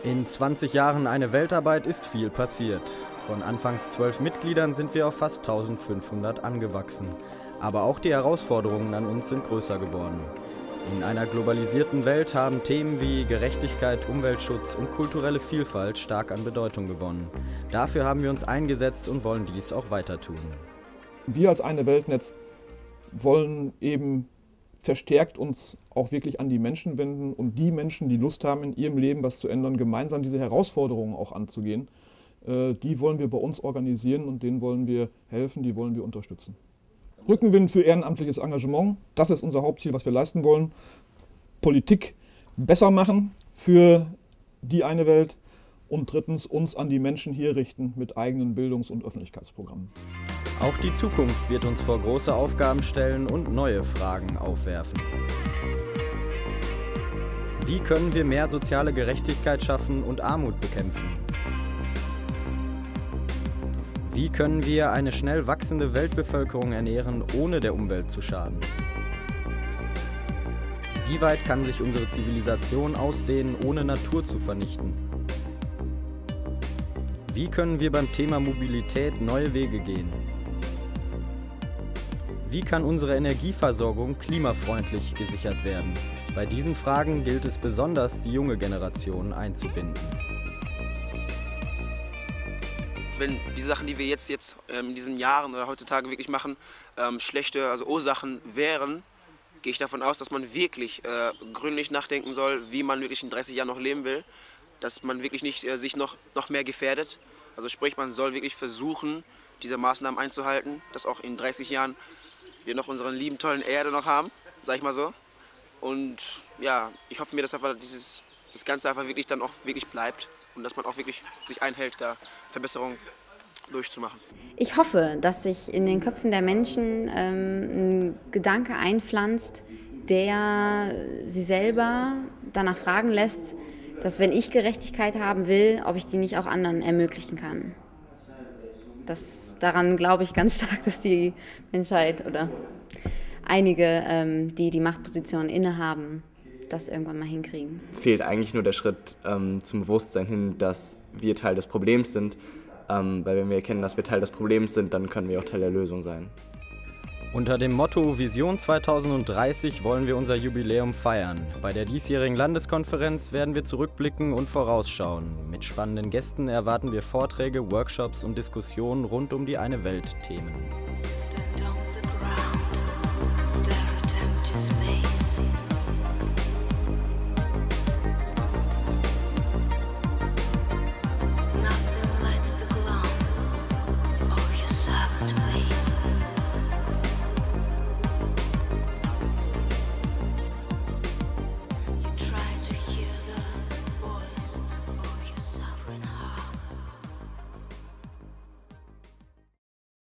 In 20 Jahren eine Weltarbeit ist viel passiert. Von anfangs 12 Mitgliedern sind wir auf fast 1500 angewachsen. Aber auch die Herausforderungen an uns sind größer geworden. In einer globalisierten Welt haben Themen wie Gerechtigkeit, Umweltschutz und kulturelle Vielfalt stark an Bedeutung gewonnen. Dafür haben wir uns eingesetzt und wollen dies auch weiter tun. Wir als Eine Weltnetz wollen eben verstärkt uns auch wirklich an die Menschen wenden und die Menschen, die Lust haben, in ihrem Leben was zu ändern, gemeinsam diese Herausforderungen auch anzugehen, die wollen wir bei uns organisieren und denen wollen wir helfen, die wollen wir unterstützen. Rückenwind für ehrenamtliches Engagement, das ist unser Hauptziel, was wir leisten wollen. Politik besser machen für die Eine Welt und drittens uns an die Menschen hier richten mit eigenen Bildungs- und Öffentlichkeitsprogrammen. Auch die Zukunft wird uns vor große Aufgaben stellen und neue Fragen aufwerfen. Wie können wir mehr soziale Gerechtigkeit schaffen und Armut bekämpfen? Wie können wir eine schnell wachsende Weltbevölkerung ernähren, ohne der Umwelt zu schaden? Wie weit kann sich unsere Zivilisation ausdehnen, ohne Natur zu vernichten? Wie können wir beim Thema Mobilität neue Wege gehen? Wie kann unsere Energieversorgung klimafreundlich gesichert werden? Bei diesen Fragen gilt es besonders, die junge Generation einzubinden. Wenn die Sachen, die wir jetzt in diesen Jahren oder heutzutage wirklich machen, schlechte Ursachen wären, gehe ich davon aus, dass man wirklich gründlich nachdenken soll, wie man wirklich in 30 Jahren noch leben will, dass man wirklich nicht sich noch mehr gefährdet. Also sprich, man soll wirklich versuchen, diese Maßnahmen einzuhalten, dass auch in 30 Jahren wir noch unsere lieben, tollen Erde noch haben, sag ich mal so. Und ja, ich hoffe mir, dass einfach das Ganze einfach wirklich dann auch wirklich bleibt und dass man auch wirklich sich einhält, da Verbesserungen durchzumachen. Ich hoffe, dass sich in den Köpfen der Menschen ein Gedanke einpflanzt, der sie selber danach fragen lässt, dass wenn ich Gerechtigkeit haben will, ob ich die nicht auch anderen ermöglichen kann. Daran glaube ich ganz stark, dass die Menschheit oder einige, die die Machtposition innehaben, das irgendwann mal hinkriegen. Fehlt eigentlich nur der Schritt zum Bewusstsein hin, dass wir Teil des Problems sind. Weil wenn wir erkennen, dass wir Teil des Problems sind, dann können wir auch Teil der Lösung sein. Unter dem Motto Vision 2030 wollen wir unser Jubiläum feiern. Bei der diesjährigen Landeskonferenz werden wir zurückblicken und vorausschauen. Mit spannenden Gästen erwarten wir Vorträge, Workshops und Diskussionen rund um die Eine Welt-Themen. Nothing like the glow of your silent face.